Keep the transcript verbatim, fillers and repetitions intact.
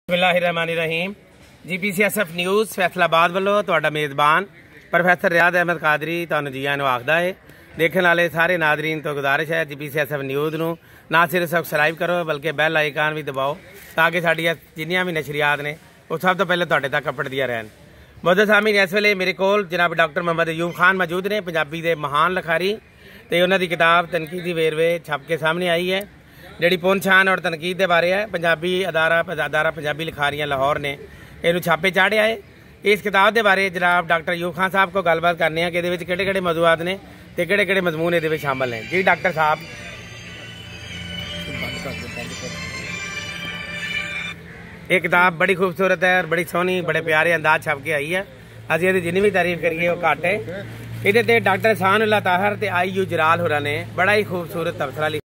बिस्मिल्लाहिर्रहमानिर्रहीम। G P C S F news Faisalabad वालों तुहाडा मेज़बान प्रोफैसर रियाद अहमद कादरी तुहानू जी आनू आखदा है। देखने वाले सारे नादरीन तो गुजारिश है G P C S F news नू ना सिर्फ सब्सक्राइब करो बल्कि बैल आइकान भी दबाओ ताकि साडियां जिन्नियां भी नशरियात ने वो सब तो पहले तुहाडे तक अपड़दियां रहन। मुद्दत सामीन इस वेले मेरे कोल जनाब डॉक्टर मोहम्मद अयूब खान मौजूद ने, पंजाबी के महान लखारी, तो उन्होंने किताब तनकीदी वेरवे छप के सामने आई है जी पुनछान और तनकीद के बारे है। पंजाबी अदारा अदारा पंजाबी लिखारियां लाहौर ने इनू छापे चाढ़िया है। इस किताब के बारे जनाब डॉक्टर अयूब खान साहब को गलबात करने कि ये किहड़े किहड़े मौजूआत ने तो किहड़े किहड़े मजमून ये शामिल हैं। जी डॉक्टर साहब, ये किताब बड़ी खूबसूरत है और बड़ी सोहनी बड़े प्यारे अंदाज छप के आई है। असीं इहदी जिन्नी भी तारीफ करिए वो घट है। ये डॉक्टर एहसान उल्लाह ताहिर ते आई यू जलाल होरां ने बड़ा ही खूबसूरत तबसरा